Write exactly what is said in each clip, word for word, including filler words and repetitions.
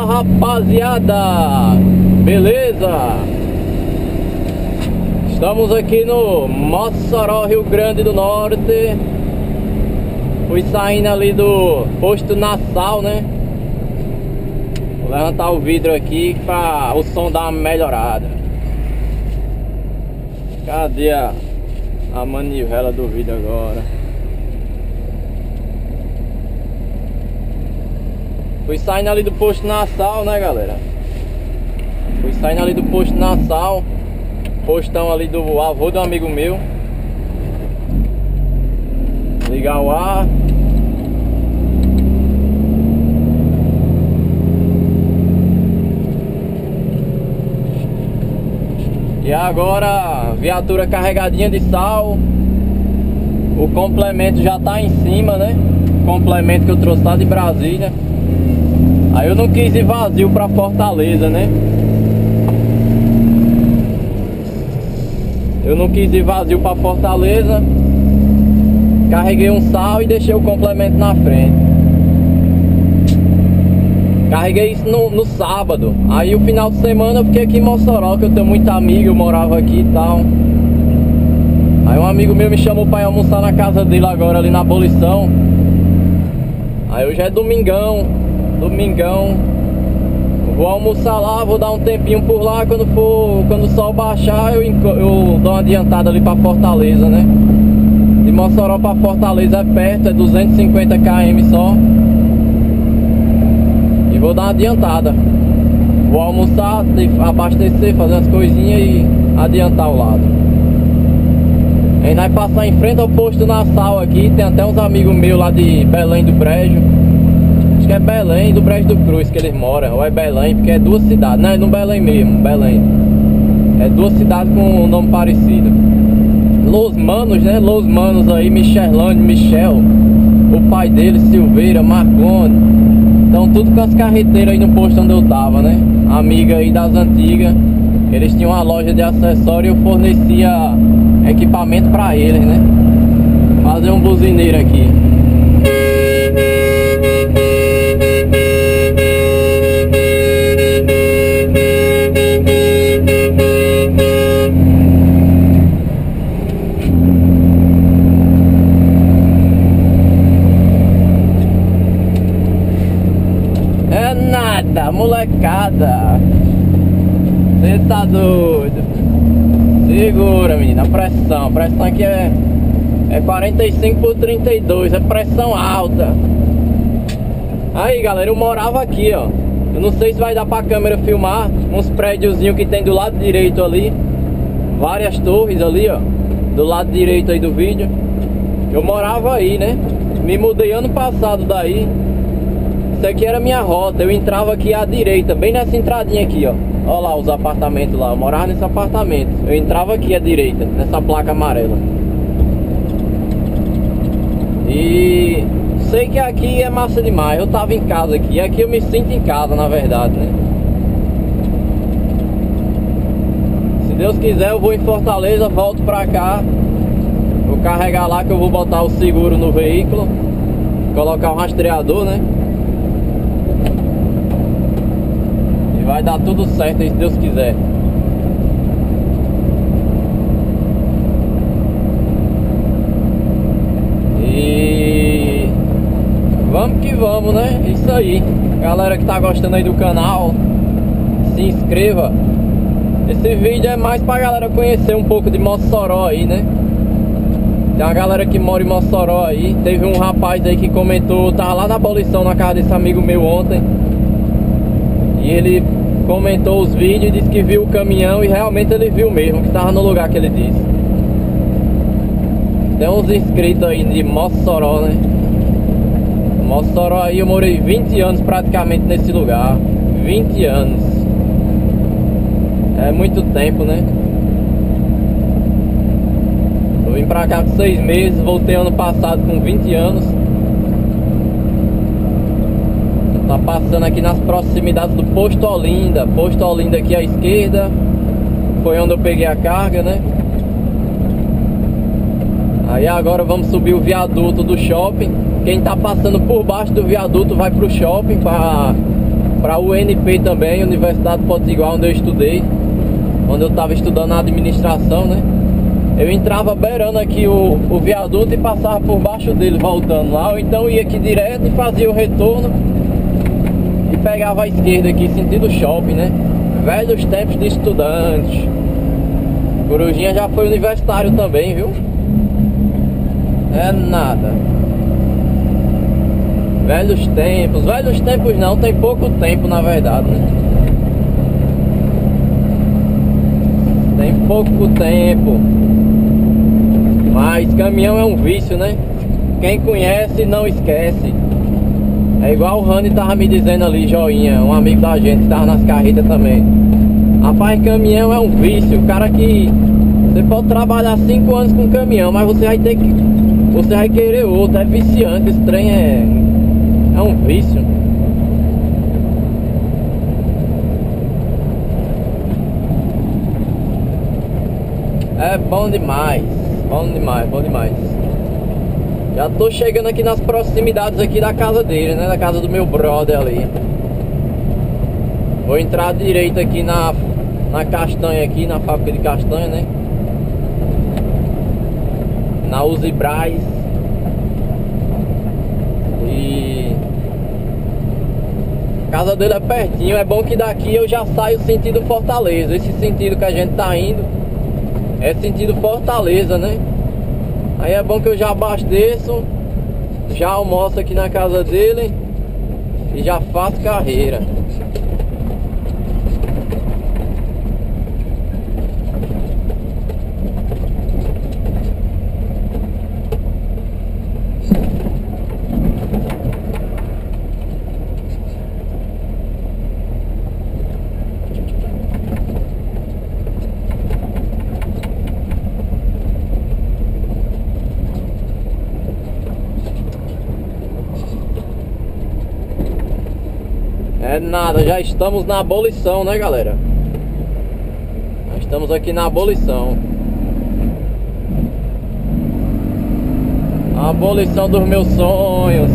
rapaziada, beleza? Estamos aqui no Mossoró, Rio Grande do Norte. Fui saindo ali do posto Nassau, né? Vou levantar o vidro aqui para o som dar uma melhorada. Cadê a, a manivela do vidro agora? Fui saindo ali do posto Nassau, né, galera? Fui saindo ali do posto Nassau, postão ali do avô de um amigo meu. Ligar o ar. E agora, viatura carregadinha de sal. O complemento já tá em cima, né? Complemento que eu trouxe lá de Brasília. Aí eu não quis ir vazio pra Fortaleza, né? Eu não quis ir vazio pra Fortaleza. Carreguei um sal e deixei o complemento na frente. Carreguei isso no, no sábado. Aí o final de semana eu fiquei aqui em Mossoró, que eu tenho muita amiga, eu morava aqui e tal. Aí um amigo meu me chamou pra ir almoçar na casa dele agora, ali na Abolição. Aí hoje é domingão. Domingão. Vou almoçar lá, vou dar um tempinho por lá. Quando for, quando o sol baixar, eu, eu dou uma adiantada ali pra Fortaleza, né? De Mossoró pra Fortaleza é perto, é duzentos e cinquenta quilômetros só. E vou dar uma adiantada. Vou almoçar, abastecer, fazer as coisinhas e adiantar o lado. Ainda vai passar em frente ao posto Nassau aqui. Tem até uns amigos meus lá de Belém do Brejo. Acho que é Belém do Brejo do Cruz que eles moram. Ou é Belém, porque é duas cidades. Não, é no Belém mesmo, Belém. É duas cidades com um nome parecido. Los Manos, né? Los Manos aí, Michelândia, Michel. O pai dele, Silveira, Marconi. Então tudo com as carreteiras aí no posto onde eu tava, né? Amiga aí das antigas. Eles tinham uma loja de acessórios e eu fornecia equipamento pra eles, né? Fazer um buzineiro aqui. É nada, molecada. Você tá doido? Segura, menina, a pressão. A pressão aqui é, é quarenta e cinco por trinta e dois, é pressão alta. Aí, galera, eu morava aqui, ó. Eu não sei se vai dar pra câmera filmar uns prédiozinhos que tem do lado direito ali. Várias torres ali, ó. Do lado direito aí do vídeo. Eu morava aí, né? Me mudei ano passado daí. Isso aqui era minha rota. Eu entrava aqui à direita, bem nessa entradinha aqui, ó. Olha lá os apartamentos lá. Eu morava nesse apartamento. Eu entrava aqui à direita, nessa placa amarela. E sei que aqui é massa demais. Eu tava em casa aqui. Aqui eu me sinto em casa, na verdade, né? Se Deus quiser, eu vou em Fortaleza, volto pra cá. Vou carregar lá que eu vou botar o seguro no veículo. Colocar o rastreador, né? E vai dar tudo certo aí, se Deus quiser. E vamos que vamos, né? Isso aí. Galera que tá gostando aí do canal, se inscreva. Esse vídeo é mais pra galera conhecer um pouco de Mossoró aí, né? Tem uma galera que mora em Mossoró aí. Teve um rapaz aí que comentou, tava lá na Abolição, na casa desse amigo meu ontem. E ele comentou os vídeos e disse que viu o caminhão. E realmente ele viu mesmo, que tava no lugar que ele disse. Tem uns inscritos aí de Mossoró, né? Mossoró aí eu morei vinte anos praticamente nesse lugar. vinte anos. É muito tempo, né? Eu vim pra cá com seis meses, voltei ano passado com vinte anos. Tá passando aqui nas proximidades do Posto Olinda. Posto Olinda aqui à esquerda. Foi onde eu peguei a carga, né? Aí agora vamos subir o viaduto do shopping. Quem tá passando por baixo do viaduto vai pro shopping pra para U N P também, Universidade Potiguar, onde eu estudei, onde eu estava estudando administração, né? Eu entrava beirando aqui o, o viaduto e passava por baixo dele voltando lá, ou então ia aqui direto e fazia o retorno e pegava a esquerda aqui, sentido shopping, né? Velhos tempos de estudante. Corujinha já foi universitário também, viu? É nada. Velhos tempos, velhos tempos não, tem pouco tempo na verdade, né? Tem pouco tempo. Mas caminhão é um vício, né? Quem conhece não esquece. É igual o Rani tava me dizendo ali, joinha, um amigo da gente que tava nas carretas também. Rapaz, caminhão é um vício. O cara que... Você pode trabalhar cinco anos com caminhão, mas você vai ter que... Você vai querer outro, é viciante, esse trem é... É um vício. É bom demais. Bom demais, bom demais. Já tô chegando aqui nas proximidades aqui da casa dele, né? Da casa do meu brother ali. Vou entrar direito aqui na, na castanha aqui, na fábrica de castanha, né? Na Uzi Braz. E... a casa dele é pertinho. É bom que daqui eu já saio sentido Fortaleza. Esse sentido que a gente tá indo é sentido Fortaleza, né? Aí é bom que eu já abasteço, já almoço aqui na casa dele e já faço carreira. É nada, já estamos na abolição, né, galera? Já estamos aqui na abolição. A abolição dos meus sonhos.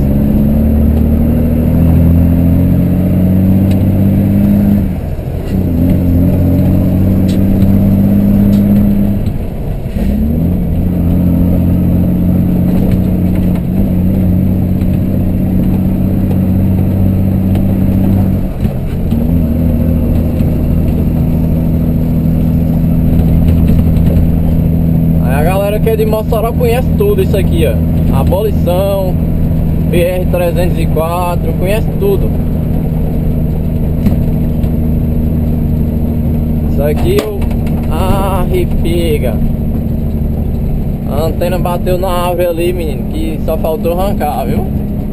Que é de Mossoró conhece tudo isso aqui, ó. Abolição, B R trezentos e quatro, conhece tudo. Isso aqui eu... Ah, repiga. A antena bateu na árvore ali, menino, que só faltou arrancar, viu?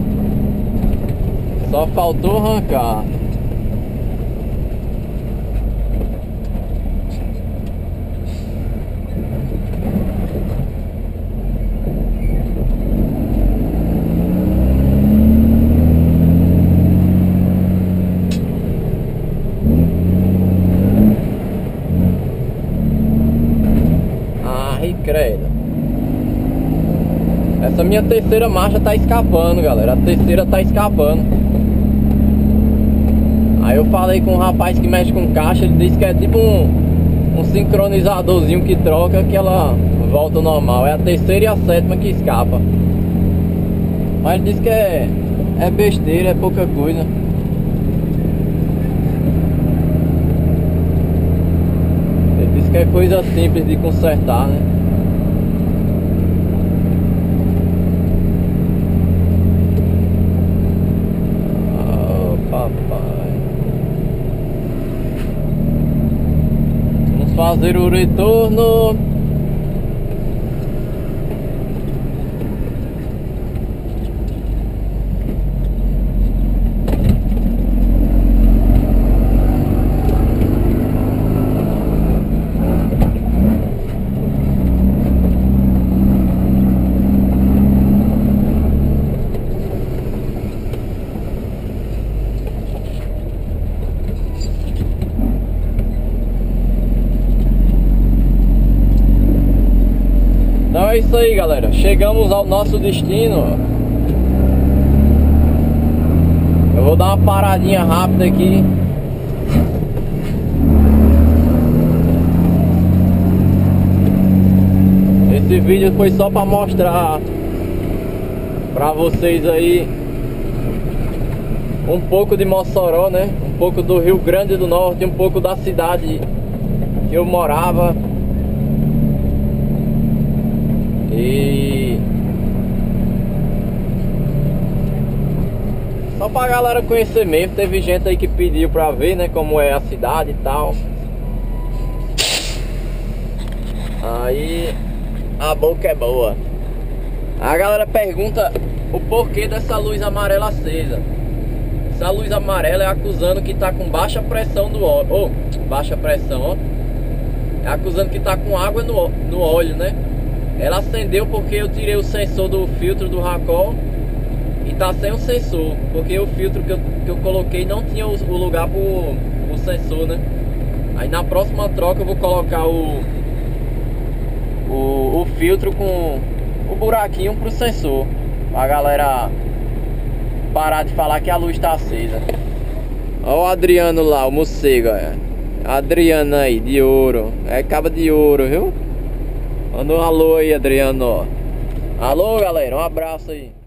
Só faltou arrancar. Credo. Essa minha terceira marcha tá escapando, galera. A terceira tá escapando. Aí eu falei com um rapaz que mexe com caixa. Ele disse que é tipo um, um sincronizadorzinho que troca, que ela volta ao normal. É a terceira e a sétima que escapa. Mas ele disse que é, é besteira, é pouca coisa. Ele disse que é coisa simples de consertar, né? Fazer o retorno. Então é isso aí, galera. Chegamos ao nosso destino. Eu vou dar uma paradinha rápida aqui. Esse vídeo foi só para mostrar para vocês aí um pouco de Mossoró, né? Um pouco do Rio Grande do Norte, um pouco da cidade que eu morava. E só pra galera conhecer mesmo. Teve gente aí que pediu pra ver, né, como é a cidade e tal. Aí a boca é boa. A galera pergunta o porquê dessa luz amarela acesa. Essa luz amarela é acusando que tá com baixa pressão do óleo. Oh, baixa pressão, ó. É acusando que tá com água no, no óleo, né? Ela acendeu porque eu tirei o sensor do filtro do Racol e tá sem o sensor, porque o filtro que eu, que eu coloquei não tinha o, o lugar pro, pro sensor, né? Aí na próxima troca eu vou colocar o, o, o filtro com o buraquinho pro sensor, pra galera parar de falar que a luz tá acesa. Olha o Adriano lá, o morcego, é. Adriano aí, de ouro. É caba de ouro, viu? Manda um alô aí, Adriano. Alô, galera, um abraço aí.